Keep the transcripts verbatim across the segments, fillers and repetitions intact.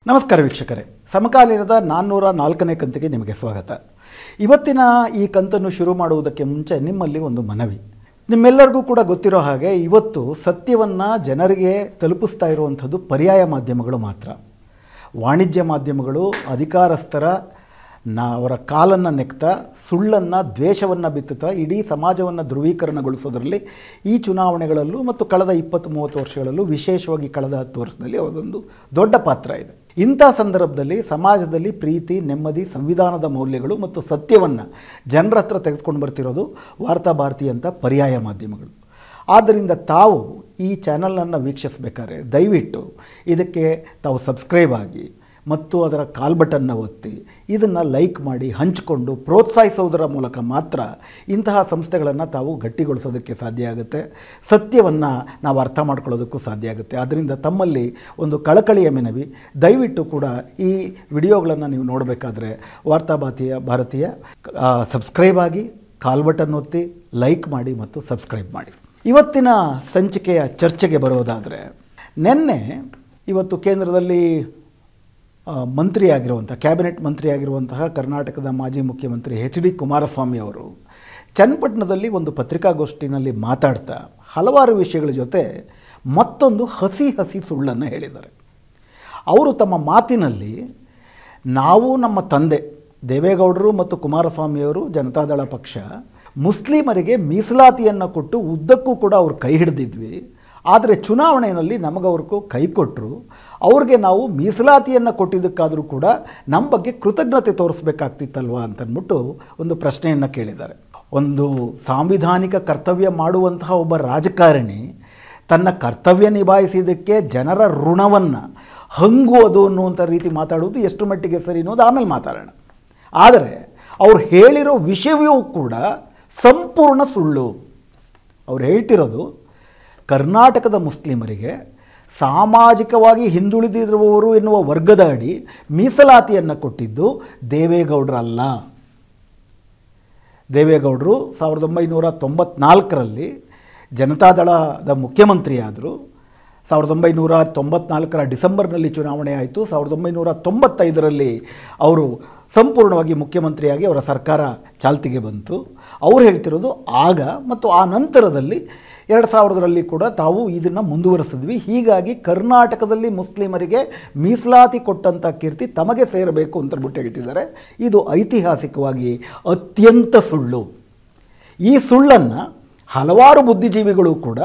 ನಮಸ್ಕಾರ ವೀಕ್ಷಕರೇ, ಸಮಕಾಲೀನದ ನಾನ್ನೂರ ನಾಲ್ಕನೇ ಕಂತಿಗೆ ನಿಮಗೆ ಸ್ವಾಗತ. ಇವತ್ತಿನ ಈ ಕಂತನ್ನು ಶುರು ಮಾಡುವುದಕ್ಕೆ ಮುಂಚೆ ನಿಮ್ಮಲ್ಲಿ ಒಂದು ಮನವಿ. ನಿಮ್ಮೆಲ್ಲರಿಗೂ ಕೂಡ ಗೊತ್ತಿರೋ ಹಾಗೆ ಇವತ್ತು ಸತ್ಯವನ್ನು ಜನರಿಗೆ ತಲುಪಿಸ್ತಾ ಇರುವಂಥದ್ದು ಪರ್ಯಾಯ ಮಾಧ್ಯಮಗಳು ಮಾತ್ರ. ವಾಣಿಜ್ಯ ಮಾಧ್ಯಮಗಳು ಅಧಿಕಾರಸ್ಥರ ನಾ ಅವರ ಕಾಲನ್ನು ನೆಕ್ತಾ ಸುಳ್ಳನ್ನು ದ್ವೇಷವನ್ನು ಬಿತ್ತುತ್ತಾ ಇಡೀ ಸಮಾಜವನ್ನು ಧ್ರುವೀಕರಣಗೊಳಿಸೋದರಲ್ಲಿ ಈ ಚುನಾವಣೆಗಳಲ್ಲೂ ಮತ್ತು ಕಳೆದ ಇಪ್ಪತ್ತು ಮೂವತ್ತು ವರ್ಷಗಳಲ್ಲೂ ವಿಶೇಷವಾಗಿ ಕಳೆದ ಹತ್ತು ವರ್ಷದಲ್ಲಿ ಅವರದೊಂದು ದೊಡ್ಡ ಪಾತ್ರ ಇದೆ. ಇಂಥ ಸಂದರ್ಭದಲ್ಲಿ ಸಮಾಜದಲ್ಲಿ ಪ್ರೀತಿ, ನೆಮ್ಮದಿ, ಸಂವಿಧಾನದ ಮೌಲ್ಯಗಳು ಮತ್ತು ಸತ್ಯವನ್ನು ಜನರ ಹತ್ರ ತೆಗೆದುಕೊಂಡು ಬರ್ತಿರೋದು ವಾರ್ತಾ ಭಾರತಿ ಅಂತ ಪರ್ಯಾಯ ಮಾಧ್ಯಮಗಳು. ಆದ್ದರಿಂದ ತಾವು ಈ ಚಾನಲನ್ನು ವೀಕ್ಷಿಸಬೇಕಾದ್ರೆ ದಯವಿಟ್ಟು ಇದಕ್ಕೆ ತಾವು ಸಬ್ಸ್ಕ್ರೈಬ್ ಆಗಿ ಮತ್ತು ಅದರ ಕಾಲ್ ಬಟನ್ನ ಒತ್ತಿ ಇದನ್ನು ಲೈಕ್ ಮಾಡಿ ಹಂಚಿಕೊಂಡು ಪ್ರೋತ್ಸಾಹಿಸೋದರ ಮೂಲಕ ಮಾತ್ರ ಇಂತಹ ಸಂಸ್ಥೆಗಳನ್ನು ತಾವು ಗಟ್ಟಿಗೊಳಿಸೋದಕ್ಕೆ ಸಾಧ್ಯ ಆಗುತ್ತೆ. ಸತ್ಯವನ್ನು ನಾವು ಅರ್ಥ ಮಾಡ್ಕೊಳ್ಳೋದಕ್ಕೂ ಸಾಧ್ಯ ಆಗುತ್ತೆ. ಆದ್ದರಿಂದ ತಮ್ಮಲ್ಲಿ ಒಂದು ಕಳಕಳಿಯ ಮನವಿ, ದಯವಿಟ್ಟು ಕೂಡ ಈ ವಿಡಿಯೋಗಳನ್ನು ನೀವು ನೋಡಬೇಕಾದ್ರೆ ವಾರ್ತಾ ಭಾರತೀಯ ಭಾರತೀಯ ಸಬ್ಸ್ಕ್ರೈಬ್ ಆಗಿ, ಕಾಲ್ ಬಟನ್ ಒತ್ತಿ, ಲೈಕ್ ಮಾಡಿ ಮತ್ತು ಸಬ್ಸ್ಕ್ರೈಬ್ ಮಾಡಿ. ಇವತ್ತಿನ ಸಂಚಿಕೆಯ ಚರ್ಚೆಗೆ ಬರೋದಾದರೆ, ನಿನ್ನೆ ಇವತ್ತು ಕೇಂದ್ರದಲ್ಲಿ ಮಂತ್ರಿಯಾಗಿರುವಂಥ ಕ್ಯಾಬಿನೆಟ್ ಮಂತ್ರಿಯಾಗಿರುವಂತಹ ಕರ್ನಾಟಕದ ಮಾಜಿ ಮುಖ್ಯಮಂತ್ರಿ ಎಚ್ ಡಿ ಕುಮಾರಸ್ವಾಮಿ ಅವರು ಚನ್ನಪಟ್ಟಣದಲ್ಲಿ ಒಂದು ಪತ್ರಿಕಾಗೋಷ್ಠಿನಲ್ಲಿ ಮಾತಾಡ್ತಾ ಹಲವಾರು ವಿಷಯಗಳ ಜೊತೆ ಮತ್ತೊಂದು ಹಸಿ ಹಸಿ ಸುಳ್ಳನ್ನು ಹೇಳಿದ್ದಾರೆ. ಅವರು ತಮ್ಮ ಮಾತಿನಲ್ಲಿ ನಾವು ನಮ್ಮ ತಂದೆ ದೇವೇಗೌಡರು ಮತ್ತು ಕುಮಾರಸ್ವಾಮಿಯವರು ಜನತಾದಳ ಪಕ್ಷ ಮುಸ್ಲಿಮರಿಗೆ ಮೀಸಲಾತಿಯನ್ನು ಕೊಟ್ಟು ಉದ್ದಕ್ಕೂ ಕೂಡ ಅವರು ಕೈ ಹಿಡಿದಿದ್ವಿ, ಆದರೆ ಚುನಾವಣೆಯಲ್ಲಿ ನಮಗವ್ರಿಗೂ ಕೈ ಕೊಟ್ಟರು, ಅವ್ರಿಗೆ ನಾವು ಮೀಸಲಾತಿಯನ್ನು ಕೊಟ್ಟಿದ್ದಕ್ಕಾದರೂ ಕೂಡ ನಮ್ಮ ಬಗ್ಗೆ ಕೃತಜ್ಞತೆ ತೋರಿಸ್ಬೇಕಾಗ್ತಿತ್ತಲ್ವ ಅಂತಂದ್ಬಿಟ್ಟು ಒಂದು ಪ್ರಶ್ನೆಯನ್ನು ಕೇಳಿದ್ದಾರೆ. ಒಂದು ಸಾಂವಿಧಾನಿಕ ಕರ್ತವ್ಯ ಮಾಡುವಂತಹ ಒಬ್ಬ ರಾಜಕಾರಣಿ ತನ್ನ ಕರ್ತವ್ಯ ನಿಭಾಯಿಸಿದ್ದಕ್ಕೆ ಜನರ ಋಣವನ್ನು ಹಂಗುವುದು ಅನ್ನುವಂಥ ರೀತಿ ಮಾತಾಡುವುದು ಎಷ್ಟು ಮಟ್ಟಿಗೆ ಸರಿ ಅನ್ನೋದು ಆಮೇಲೆ ಮಾತಾಡೋಣ. ಆದರೆ ಅವ್ರು ಹೇಳಿರೋ ವಿಷಯವೂ ಕೂಡ ಸಂಪೂರ್ಣ ಸುಳ್ಳು. ಅವ್ರು ಹೇಳ್ತಿರೋದು ಕರ್ನಾಟಕದ ಮುಸ್ಲಿಮರಿಗೆ ಸಾಮಾಜಿಕವಾಗಿ ಹಿಂದುಳಿದಿರುವವರು ಎನ್ನುವ ವರ್ಗದ ಅಡಿ ಮೀಸಲಾತಿಯನ್ನು ಕೊಟ್ಟಿದ್ದು ದೇವೇಗೌಡರಲ್ಲ. ದೇವೇಗೌಡರು ಸಾವಿರದ ಒಂಬೈನೂರ ತೊಂಬತ್ನಾಲ್ಕರಲ್ಲಿ ಜನತಾದಳದ ಮುಖ್ಯಮಂತ್ರಿಯಾದರು. ಸಾವಿರದ ಒಂಬೈನೂರ ತೊಂಬತ್ನಾಲ್ಕರ ಡಿಸೆಂಬರ್ನಲ್ಲಿ ಚುನಾವಣೆ ಆಯಿತು. ಸಾವಿರದ ಒಂಬೈನೂರ ತೊಂಬತ್ತೈದರಲ್ಲಿ ಅವರು ಸಂಪೂರ್ಣವಾಗಿ ಮುಖ್ಯಮಂತ್ರಿಯಾಗಿ ಅವರ ಸರ್ಕಾರ ಚಾಲ್ತಿಗೆ ಬಂತು. ಅವ್ರು ಹೇಳ್ತಿರೋದು ಆಗ ಮತ್ತು ಆ ನಂತರದಲ್ಲಿ ಎರಡು ಸಾವಿರದಲ್ಲಿ ಕೂಡ ತಾವು ಇದನ್ನು ಮುಂದುವರಿಸಿದ್ವಿ, ಹೀಗಾಗಿ ಕರ್ನಾಟಕದಲ್ಲಿ ಮುಸ್ಲಿಮರಿಗೆ ಮೀಸಲಾತಿ ಕೊಟ್ಟಂಥ ಕೀರ್ತಿ ತಮಗೆ ಸೇರಬೇಕು ಅಂತಬಿಟ್ಟು ಹೇಳ್ತಿದ್ದಾರೆ. ಇದು ಐತಿಹಾಸಿಕವಾಗಿ ಅತ್ಯಂತ ಸುಳ್ಳು. ಈ ಸುಳ್ಳನ್ನು ಹಲವಾರು ಬುದ್ಧಿಜೀವಿಗಳು ಕೂಡ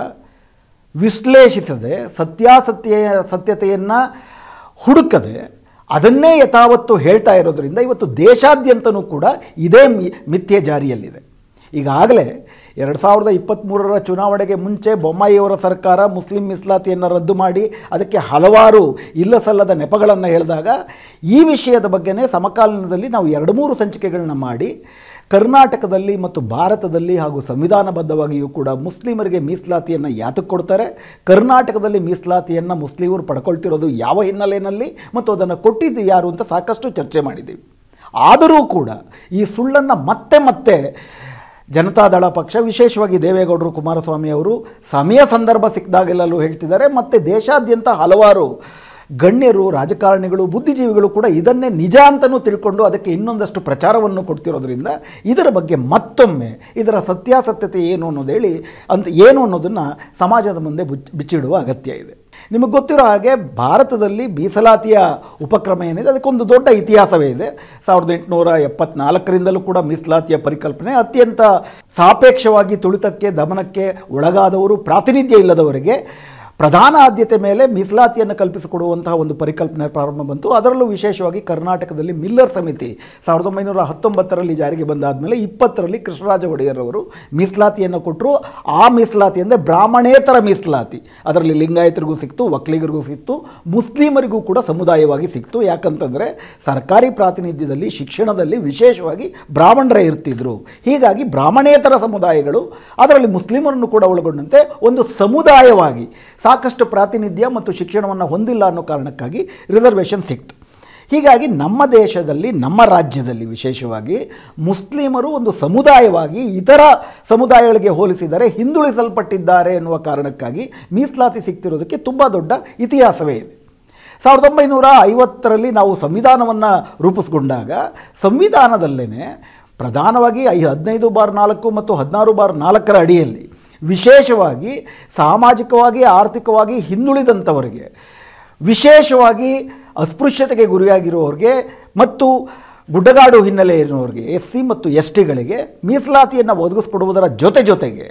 ವಿಶ್ಲೇಷಿಸದೆ, ಸತ್ಯಾಸತ್ಯ ಸತ್ಯತೆಯನ್ನು ಹುಡುಕದೆ ಅದನ್ನೇ ಯಥಾವತ್ತು ಹೇಳ್ತಾ ಇರೋದರಿಂದ ಇವತ್ತು ದೇಶಾದ್ಯಂತನೂ ಕೂಡ ಇದೇ ಮಿಥ್ಯೆ ಜಾರಿಯಲ್ಲಿದೆ. ಈಗಾಗಲೇ ಎರಡು ಸಾವಿರದ ಇಪ್ಪತ್ತ್ಮೂರರ ಚುನಾವಣೆಗೆ ಮುಂಚೆ ಬೊಮ್ಮಾಯಿಯವರ ಸರ್ಕಾರ ಮುಸ್ಲಿಂ ಮೀಸಲಾತಿಯನ್ನು ರದ್ದು ಮಾಡಿ ಅದಕ್ಕೆ ಹಲವಾರು ಇಲ್ಲ ಸಲ್ಲದ ನೆಪಗಳನ್ನು ಹೇಳಿದಾಗ ಈ ವಿಷಯದ ಬಗ್ಗೆನೇ ಸಮಕಾಲೀನದಲ್ಲಿ ನಾವು ಎರಡು ಮೂರು ಸಂಚಿಕೆಗಳನ್ನ ಮಾಡಿ ಕರ್ನಾಟಕದಲ್ಲಿ ಮತ್ತು ಭಾರತದಲ್ಲಿ ಹಾಗೂ ಸಂವಿಧಾನಬದ್ಧವಾಗಿಯೂ ಕೂಡ ಮುಸ್ಲಿಮರಿಗೆ ಮೀಸಲಾತಿಯನ್ನು ಯಾತಕ್ಕೆ ಕೊಡ್ತಾರೆ, ಕರ್ನಾಟಕದಲ್ಲಿ ಮೀಸಲಾತಿಯನ್ನು ಮುಸ್ಲಿಮರು ಪಡ್ಕೊಳ್ತಿರೋದು ಯಾವ ಹಿನ್ನೆಲೆಯಲ್ಲಿ ಮತ್ತು ಅದನ್ನು ಕೊಟ್ಟಿದ್ದು ಯಾರು ಅಂತ ಸಾಕಷ್ಟು ಚರ್ಚೆ ಮಾಡಿದ್ದೀವಿ. ಆದರೂ ಕೂಡ ಈ ಸುಳ್ಳನ್ನು ಮತ್ತೆ ಮತ್ತೆ ಜನತಾದಳ ಪಕ್ಷ, ವಿಶೇಷವಾಗಿ ದೇವೇಗೌಡರು, ಕುಮಾರಸ್ವಾಮಿ ಅವರು ಸಮಯ ಸಂದರ್ಭ ಸಿಕ್ಕಿದಾಗೆಲ್ಲೂ ಹೇಳ್ತಿದ್ದಾರೆ. ಮತ್ತು ದೇಶಾದ್ಯಂತ ಹಲವಾರು ಗಣ್ಯರು, ರಾಜಕಾರಣಿಗಳು, ಬುದ್ಧಿಜೀವಿಗಳು ಕೂಡ ಇದನ್ನೇ ನಿಜ ಅಂತಲೂ ತಿಳ್ಕೊಂಡು ಅದಕ್ಕೆ ಇನ್ನೊಂದಷ್ಟು ಪ್ರಚಾರವನ್ನು ಕೊಡ್ತಿರೋದ್ರಿಂದ ಇದರ ಬಗ್ಗೆ ಮತ್ತೊಮ್ಮೆ ಇದರ ಸತ್ಯಾಸತ್ಯತೆ ಏನು ಅನ್ನೋದು ಹೇಳಿ ಅಂತ ಏನು ಅನ್ನೋದನ್ನು ಸಮಾಜದ ಮುಂದೆ ಬಿಚ್ಚಿಡುವ ಅಗತ್ಯ ಇದೆ. ನಿಮಗೆ ಗೊತ್ತಿರೋ ಹಾಗೆ ಭಾರತದಲ್ಲಿ ಮೀಸಲಾತಿಯ ಉಪಕ್ರಮ ಏನಿದೆ ಅದಕ್ಕೊಂದು ದೊಡ್ಡ ಇತಿಹಾಸವೇ ಇದೆ. ಸಾವಿರದ ಎಂಟುನೂರ ಎಪ್ಪತ್ನಾಲ್ಕರಿಂದಲೂ ಕೂಡ ಮೀಸಲಾತಿಯ ಪರಿಕಲ್ಪನೆ ಅತ್ಯಂತ ಸಾಪೇಕ್ಷವಾಗಿ ತುಳಿತಕ್ಕೆ, ದಮನಕ್ಕೆ ಒಳಗಾದವರು, ಪ್ರಾತಿನಿಧ್ಯ ಇಲ್ಲದವರಿಗೆ ಪ್ರಧಾನ ಆದ್ಯತೆ ಮೇಲೆ ಮೀಸಲಾತಿಯನ್ನು ಕಲ್ಪಿಸಿಕೊಡುವಂತಹ ಒಂದು ಪರಿಕಲ್ಪನೆ ಪ್ರಾರಂಭ ಬಂತು. ಅದರಲ್ಲೂ ವಿಶೇಷವಾಗಿ ಕರ್ನಾಟಕದಲ್ಲಿ ಮಿಲ್ಲರ್ ಸಮಿತಿ ಸಾವಿರದ ಒಂಬೈನೂರ ಹತ್ತೊಂಬತ್ತರಲ್ಲಿ ಜಾರಿಗೆ ಬಂದಾದಮೇಲೆ ಇಪ್ಪತ್ತರಲ್ಲಿ ಕೃಷ್ಣರಾಜ ಒಡೆಯರವರು ಮೀಸಲಾತಿಯನ್ನು ಕೊಟ್ಟರು. ಆ ಮೀಸಲಾತಿ ಅಂದರೆ ಬ್ರಾಹ್ಮಣೇತರ ಮೀಸಲಾತಿ, ಅದರಲ್ಲಿ ಲಿಂಗಾಯತರಿಗೂ ಸಿಕ್ತು, ಒಕ್ಕಲಿಗರಿಗೂ ಸಿಕ್ತು, ಮುಸ್ಲಿಮರಿಗೂ ಕೂಡ ಸಮುದಾಯವಾಗಿ ಸಿಕ್ತು. ಯಾಕಂತಂದರೆ ಸರ್ಕಾರಿ ಪ್ರಾತಿನಿಧ್ಯದಲ್ಲಿ, ಶಿಕ್ಷಣದಲ್ಲಿ ವಿಶೇಷವಾಗಿ ಬ್ರಾಹ್ಮಣರೇ ಇರ್ತಿದ್ರು. ಹೀಗಾಗಿ ಬ್ರಾಹ್ಮಣೇತರ ಸಮುದಾಯಗಳು, ಅದರಲ್ಲಿ ಮುಸ್ಲಿಮರನ್ನು ಕೂಡ ಒಳಗೊಂಡಂತೆ ಒಂದು ಸಮುದಾಯವಾಗಿ ಸಾಕಷ್ಟು ಪ್ರಾತಿನಿಧ್ಯ ಮತ್ತು ಶಿಕ್ಷಣವನ್ನು ಹೊಂದಿಲ್ಲ ಅನ್ನೋ ಕಾರಣಕ್ಕಾಗಿ ರಿಸರ್ವೇಷನ್ ಸಿಕ್ತು. ಹೀಗಾಗಿ ನಮ್ಮ ದೇಶದಲ್ಲಿ, ನಮ್ಮ ರಾಜ್ಯದಲ್ಲಿ ವಿಶೇಷವಾಗಿ ಮುಸ್ಲಿಮರು ಒಂದು ಸಮುದಾಯವಾಗಿ ಇತರ ಸಮುದಾಯಗಳಿಗೆ ಹೋಲಿಸಿದರೆ ಹಿಂದುಳಿಸಲ್ಪಟ್ಟಿದ್ದಾರೆ ಎನ್ನುವ ಕಾರಣಕ್ಕಾಗಿ ಮೀಸಲಾತಿ ಸಿಗ್ತಿರೋದಕ್ಕೆ ತುಂಬ ದೊಡ್ಡ ಇತಿಹಾಸವೇ ಇದೆ. ಸಾವಿರದ ಒಂಬೈನೂರ ಐವತ್ತರಲ್ಲಿ ನಾವು ಸಂವಿಧಾನವನ್ನು ರೂಪಿಸ್ಕೊಂಡಾಗ ಸಂವಿಧಾನದಲ್ಲೇ ಪ್ರಧಾನವಾಗಿ ಐ ಹದಿನೈದು ಬಾರ್ ನಾಲ್ಕು ಮತ್ತು ಹದಿನಾರು ಬಾರ್ ನಾಲ್ಕರ ಅಡಿಯಲ್ಲಿ ವಿಶೇಷವಾಗಿ ಸಾಮಾಜಿಕವಾಗಿ ಆರ್ಥಿಕವಾಗಿ ಹಿಂದುಳಿದಂಥವರಿಗೆ, ವಿಶೇಷವಾಗಿ ಅಸ್ಪೃಶ್ಯತೆಗೆ ಗುರಿಯಾಗಿರುವವರಿಗೆ ಮತ್ತು ಗುಡ್ಡಗಾಡು ಹಿನ್ನೆಲೆ ಇರುವವರಿಗೆ, ಎಸ್ ಸಿ ಮತ್ತು ಎಸ್ ಟಿಗಳಿಗೆ ಮೀಸಲಾತಿಯನ್ನು ಒದಗಿಸ್ಕೊಡುವುದರ ಜೊತೆ ಜೊತೆಗೆ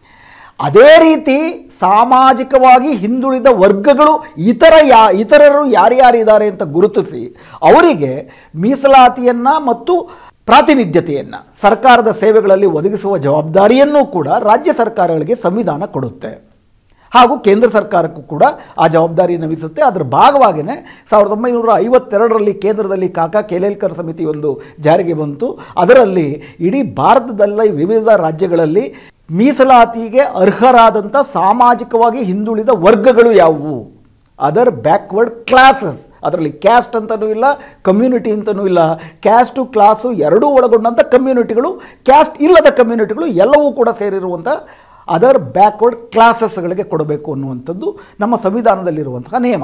ಅದೇ ರೀತಿ ಸಾಮಾಜಿಕವಾಗಿ ಹಿಂದುಳಿದ ವರ್ಗಗಳು ಇತರ ಯಾ ಇತರರು ಯಾರ್ಯಾರಿದ್ದಾರೆ ಅಂತ ಗುರುತಿಸಿ ಅವರಿಗೆ ಮೀಸಲಾತಿಯನ್ನು ಮತ್ತು ಪ್ರಾತಿನಿಧ್ಯತೆಯನ್ನು ಸರ್ಕಾರದ ಸೇವೆಗಳಲ್ಲಿ ಒದಗಿಸುವ ಜವಾಬ್ದಾರಿಯನ್ನೂ ಕೂಡ ರಾಜ್ಯ ಸರ್ಕಾರಗಳಿಗೆ ಸಂವಿಧಾನ ಕೊಡುತ್ತೆ. ಹಾಗೂ ಕೇಂದ್ರ ಸರ್ಕಾರಕ್ಕೂ ಕೂಡ ಆ ಜವಾಬ್ದಾರಿಯನ್ನು ವಹಿಸುತ್ತೆ. ಅದರ ಭಾಗವಾಗಿಯೇ ಸಾವಿರದ ಒಂಬೈನೂರ ಐವತ್ತೆರಡರಲ್ಲಿ ಕೇಂದ್ರದಲ್ಲಿ ಕಾಕಾ ಕೇಲೇಲ್ಕರ್ ಸಮಿತಿ ಒಂದು ಜಾರಿಗೆ ಬಂತು. ಅದರಲ್ಲಿ ಇಡೀ ಭಾರತದಲ್ಲಿ ವಿವಿಧ ರಾಜ್ಯಗಳಲ್ಲಿ ಮೀಸಲಾತಿಗೆ ಅರ್ಹರಾದಂಥ ಸಾಮಾಜಿಕವಾಗಿ ಹಿಂದುಳಿದ ವರ್ಗಗಳು ಯಾವುವು, ಅದರ್ ಬ್ಯಾಕ್ವರ್ಡ್ ಕ್ಲಾಸಸ್, ಅದರಲ್ಲಿ ಕ್ಯಾಸ್ಟ್ ಅಂತಲೂ ಇಲ್ಲ, ಕಮ್ಯುನಿಟಿ ಅಂತಲೂ ಇಲ್ಲ, ಕ್ಯಾಸ್ಟು ಕ್ಲಾಸು ಎರಡೂ ಒಳಗೊಂಡಂಥ ಕಮ್ಯುನಿಟಿಗಳು, ಕ್ಯಾಸ್ಟ್ ಇಲ್ಲದ ಕಮ್ಯುನಿಟಿಗಳು ಎಲ್ಲವೂ ಕೂಡ ಸೇರಿರುವಂಥ ಅದರ್ ಬ್ಯಾಕ್ವರ್ಡ್ ಕ್ಲಾಸಸ್ಗಳಿಗೆ ಕೊಡಬೇಕು ಅನ್ನುವಂಥದ್ದು ನಮ್ಮ ಸಂವಿಧಾನದಲ್ಲಿರುವಂತಹ ನಿಯಮ.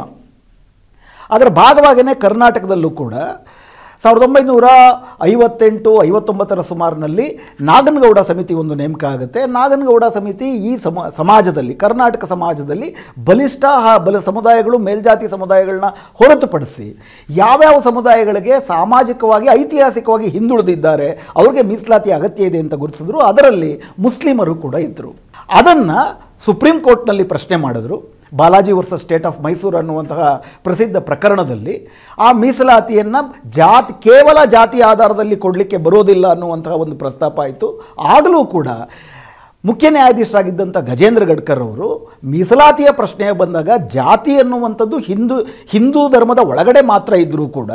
ಅದರ ಭಾಗವಾಗಿಯೇ ಕರ್ನಾಟಕದಲ್ಲೂ ಕೂಡ ಸಾವಿರದ ಒಂಬೈನೂರ ಐವತ್ತೆಂಟು ಐವತ್ತೊಂಬತ್ತರ ಸುಮಾರಿನಲ್ಲಿ ನಾಗನಗೌಡ ಸಮಿತಿ ಒಂದು ನೇಮಕ ಆಗುತ್ತೆ. ನಾಗನಗೌಡ ಸಮಿತಿ ಈ ಸಮ ಸಮಾಜದಲ್ಲಿ ಕರ್ನಾಟಕ ಸಮಾಜದಲ್ಲಿ ಬಲಿಷ್ಠ ಬಲ ಸಮುದಾಯಗಳು, ಮೇಲ್ಜಾತಿ ಸಮುದಾಯಗಳನ್ನ ಹೊರತುಪಡಿಸಿ ಯಾವ್ಯಾವ ಸಮುದಾಯಗಳಿಗೆ ಸಾಮಾಜಿಕವಾಗಿ ಐತಿಹಾಸಿಕವಾಗಿ ಹಿಂದುಳಿದಿದ್ದಾರೆ ಅವ್ರಿಗೆ ಮೀಸಲಾತಿ ಅಗತ್ಯ ಇದೆ ಅಂತ ಗುರುತಿಸಿದ್ರು. ಅದರಲ್ಲಿ ಮುಸ್ಲಿಮರು ಕೂಡ ಇದ್ದರು. ಅದನ್ನು ಸುಪ್ರೀಂ ಕೋರ್ಟ್ನಲ್ಲಿ ಪ್ರಶ್ನೆ ಮಾಡಿದ್ರು. Balaji versus state of Mysuru ಅನ್ನುವಂತಹ ಪ್ರಸಿದ್ಧ ಪ್ರಕರಣದಲ್ಲಿ ಆ ಮೀಸಲಾತಿಯನ್ನು ಜಾತಿ ಕೇವಲ ಜಾತಿ ಆಧಾರದಲ್ಲಿ ಕೊಡಲಿಕ್ಕೆ ಬರೋದಿಲ್ಲ ಅನ್ನುವಂತಹ ಒಂದು ಪ್ರಸ್ತಾಪ ಆಯಿತು. ಆಗಲೂ ಕೂಡ ಮುಖ್ಯ ನ್ಯಾಯಾಧೀಶರಾಗಿದ್ದಂಥ ಗಜೇಂದ್ರ ಗಡ್ಕರ್ ಅವರು ಮೀಸಲಾತಿಯ ಪ್ರಶ್ನೆ ಬಂದಾಗ ಜಾತಿ ಅನ್ನುವಂಥದ್ದು ಹಿಂದೂ ಹಿಂದೂ ಧರ್ಮದ ಒಳಗಡೆ ಮಾತ್ರ ಇದ್ದರೂ ಕೂಡ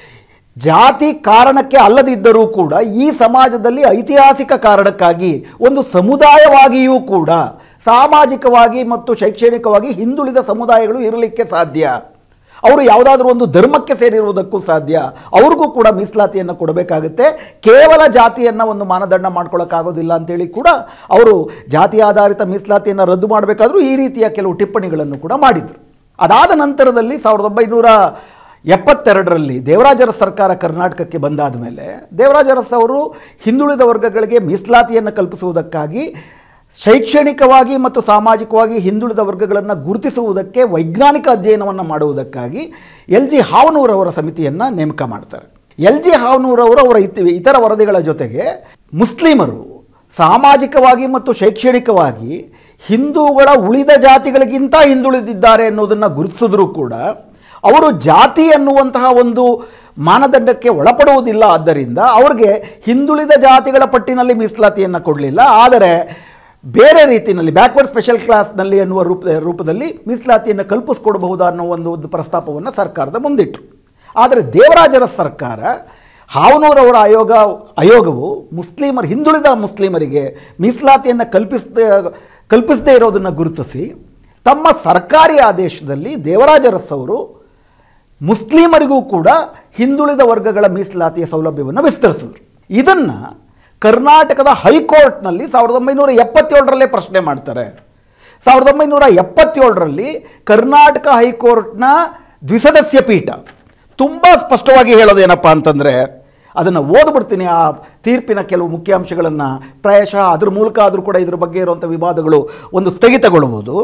ಜಾತಿ ಕಾರಣಕ್ಕೆ ಅಲ್ಲದಿದ್ದರೂ ಕೂಡ ಈ ಸಮಾಜದಲ್ಲಿ ಐತಿಹಾಸಿಕ ಕಾರಣಕ್ಕಾಗಿ ಒಂದು ಸಮುದಾಯವಾಗಿಯೂ ಕೂಡ ಸಾಮಾಜಿಕವಾಗಿ ಮತ್ತು ಶೈಕ್ಷಣಿಕವಾಗಿ ಹಿಂದುಳಿದ ಸಮುದಾಯಗಳು ಇರಲಿಕ್ಕೆ ಸಾಧ್ಯ. ಅವರು ಯಾವುದಾದ್ರೂ ಒಂದು ಧರ್ಮಕ್ಕೆ ಸೇರಿರುವುದಕ್ಕೂ ಸಾಧ್ಯ. ಅವ್ರಿಗೂ ಕೂಡ ಮೀಸಲಾತಿಯನ್ನು ಕೊಡಬೇಕಾಗುತ್ತೆ. ಕೇವಲ ಜಾತಿಯನ್ನು ಒಂದು ಮಾನದಂಡ ಮಾಡ್ಕೊಳ್ಳೋಕ್ಕಾಗೋದಿಲ್ಲ ಅಂತೇಳಿ ಕೂಡ ಅವರು ಜಾತಿ ಆಧಾರಿತ ಮೀಸಲಾತಿಯನ್ನು ರದ್ದು ಮಾಡಬೇಕಾದ್ರೂ ಈ ರೀತಿಯ ಕೆಲವು ಟಿಪ್ಪಣಿಗಳನ್ನು ಕೂಡ ಮಾಡಿದರು. ಅದಾದ ನಂತರದಲ್ಲಿ ಸಾವಿರದ ಒಂಬೈನೂರ ಎಪ್ಪತ್ತೆರಡರಲ್ಲಿ ದೇವರಾಜ ಅರಸ್ ಸರ್ಕಾರ ಕರ್ನಾಟಕಕ್ಕೆ ಬಂದಾದ ಮೇಲೆ ದೇವರಾಜ ಅರಸ್ ಅವರು ಹಿಂದುಳಿದ ವರ್ಗಗಳಿಗೆ ಮೀಸಲಾತಿಯನ್ನು ಕಲ್ಪಿಸುವುದಕ್ಕಾಗಿ ಶೈಕ್ಷಣಿಕವಾಗಿ ಮತ್ತು ಸಾಮಾಜಿಕವಾಗಿ ಹಿಂದುಳಿದ ವರ್ಗಗಳನ್ನು ಗುರುತಿಸುವುದಕ್ಕೆ ವೈಜ್ಞಾನಿಕ ಅಧ್ಯಯನವನ್ನು ಮಾಡುವುದಕ್ಕಾಗಿ ಎಲ್ ಜಿ ಹಾವನೂರವರ ಸಮಿತಿಯನ್ನು ನೇಮಕ ಮಾಡ್ತಾರೆ. ಎಲ್ ಜಿ ಹಾವನೂರವರು ಅವರ ಇತರ ವರದಿಗಳ ಜೊತೆಗೆ ಮುಸ್ಲಿಮರು ಸಾಮಾಜಿಕವಾಗಿ ಮತ್ತು ಶೈಕ್ಷಣಿಕವಾಗಿ ಹಿಂದೂಗಳ ಉಳಿದ ಜಾತಿಗಳಿಗಿಂತ ಹಿಂದುಳಿದಿದ್ದಾರೆ ಅನ್ನೋದನ್ನು ಗುರುತಿಸಿದ್ರೂ ಕೂಡ ಅವರು ಜಾತಿ ಅನ್ನುವಂತಹ ಒಂದು ಮಾನದಂಡಕ್ಕೆ ಒಳಪಡುವುದಿಲ್ಲ. ಆದ್ದರಿಂದ ಅವ್ರಿಗೆ ಹಿಂದುಳಿದ ಜಾತಿಗಳ ಪಟ್ಟಿನಲ್ಲಿ ಮೀಸಲಾತಿಯನ್ನು ಕೊಡಲಿಲ್ಲ, ಆದರೆ ಬೇರೆ ರೀತಿಯಲ್ಲಿ ಬ್ಯಾಕ್ವರ್ಡ್ ಸ್ಪೆಷಲ್ ಕ್ಲಾಸ್ನಲ್ಲಿ ಅನ್ನುವ ರೂಪ ರೂಪದಲ್ಲಿ ಮೀಸಲಾತಿಯನ್ನು ಕಲ್ಪಿಸ್ಕೊಡಬಹುದಾ ಅನ್ನೋ ಒಂದು ಒಂದು ಪ್ರಸ್ತಾಪವನ್ನು ಸರ್ಕಾರದ ಮುಂದಿಟ್ಟರು. ಆದರೆ ದೇವರಾಜ ಅರಸ್ ಸರ್ಕಾರ ಹಾವನೂರವರ ಆಯೋಗ ಆಯೋಗವು ಮುಸ್ಲಿಮರು ಹಿಂದುಳಿದ ಮುಸ್ಲಿಮರಿಗೆ ಮೀಸಲಾತಿಯನ್ನು ಕಲ್ಪಿಸದೆ ಕಲ್ಪಿಸದೇ ಇರೋದನ್ನು ಗುರುತಿಸಿ ತಮ್ಮ ಸರ್ಕಾರಿ ಆದೇಶದಲ್ಲಿ ದೇವರಾಜ ಅರಸ್ ಅವರು ಮುಸ್ಲಿಮರಿಗೂ ಕೂಡ ಹಿಂದುಳಿದ ವರ್ಗಗಳ ಮೀಸಲಾತಿಯ ಸೌಲಭ್ಯವನ್ನು ವಿಸ್ತರಿಸಿದರು. ಇದನ್ನು ಕರ್ನಾಟಕದ ಹೈಕೋರ್ಟ್ನಲ್ಲಿ ಸಾವಿರದ ಒಂಬೈನೂರ ಎಪ್ಪತ್ತೇಳರಲ್ಲೇ ಪ್ರಶ್ನೆ ಮಾಡ್ತಾರೆ. ಸಾವಿರದ ಒಂಬೈನೂರ ಎಪ್ಪತ್ತೇಳರಲ್ಲಿ ಕರ್ನಾಟಕ ಹೈಕೋರ್ಟ್ನ ದ್ವಿಸದಸ್ಯ ಪೀಠ ತುಂಬ ಸ್ಪಷ್ಟವಾಗಿ ಹೇಳೋದೇನಪ್ಪ ಅಂತಂದರೆ, ಅದನ್ನು ಓದ್ಬಿಡ್ತೀನಿ ಆ ತೀರ್ಪಿನ ಕೆಲವು ಮುಖ್ಯಾಂಶಗಳನ್ನು, ಪ್ರಾಯಶಃ ಅದ್ರ ಮೂಲಕ ಆದರೂ ಕೂಡ ಇದ್ರ ಬಗ್ಗೆ ಇರುವಂಥ ವಿವಾದಗಳು ಒಂದು ಸ್ಥಗಿತಗೊಳ್ಳುವುದು.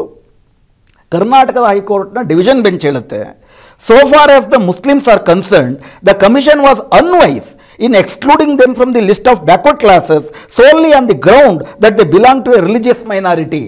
ಕರ್ನಾಟಕದ ಹೈಕೋರ್ಟ್ನ ಡಿವಿಷನ್ ಬೆಂಚ್ ಹೇಳುತ್ತೆ, so far as the Muslims are concerned, the commission was unwise in excluding them from the list of backward classes solely on the ground that they belong to a religious minority.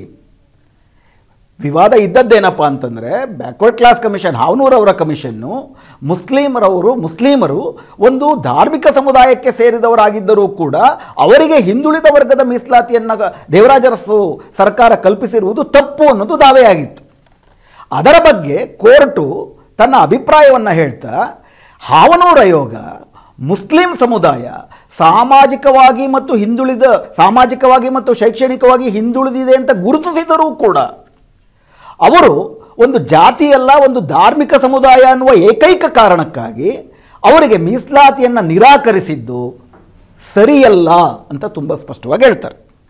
ವಿವಾದ ಇದ್ದದ್ದೇನಪ್ಪ ಅಂತಂದರೆ, backward class commission ಹಾವನೂರವರ ಕಮಿಷನ್ನು ಮುಸ್ಲಿಮರವರು ಮುಸ್ಲಿಮರು ಒಂದು ಧಾರ್ಮಿಕ ಸಮುದಾಯಕ್ಕೆ ಸೇರಿದವರಾಗಿದ್ದರೂ ಕೂಡ ಅವರಿಗೆ ಹಿಂದುಳಿದ ವರ್ಗದ ಮೀಸಲಾತಿಯನ್ನು ದೇವರಾಜ ಅರಸು ಸರ್ಕಾರ ಕಲ್ಪಿಸಿರುವುದು ತಪ್ಪು ಅನ್ನೋದು ದಾವೆಯಾಗಿತ್ತು. ಅದರ ಬಗ್ಗೆ ಕೋರ್ಟು ತನ್ನ ಅಭಿಪ್ರಾಯವನ್ನು ಹೇಳ್ತಾ, ಹಾವನೂರ ಆಯೋಗ ಮುಸ್ಲಿಂ ಸಮುದಾಯ ಸಾಮಾಜಿಕವಾಗಿ ಮತ್ತು ಹಿಂದುಳಿದ ಸಾಮಾಜಿಕವಾಗಿ ಮತ್ತು ಶೈಕ್ಷಣಿಕವಾಗಿ ಹಿಂದುಳಿದಿದೆ ಅಂತ ಗುರುತಿಸಿದರೂ ಕೂಡ ಅವರು ಒಂದು ಜಾತಿಯಲ್ಲ, ಒಂದು ಧಾರ್ಮಿಕ ಸಮುದಾಯ ಅನ್ನುವ ಏಕೈಕ ಕಾರಣಕ್ಕಾಗಿ ಅವರಿಗೆ ಮೀಸಲಾತಿಯನ್ನು ನಿರಾಕರಿಸಿದ್ದು ಸರಿಯಲ್ಲ ಅಂತ ತುಂಬ ಸ್ಪಷ್ಟವಾಗಿ ಹೇಳ್ತಾರೆ.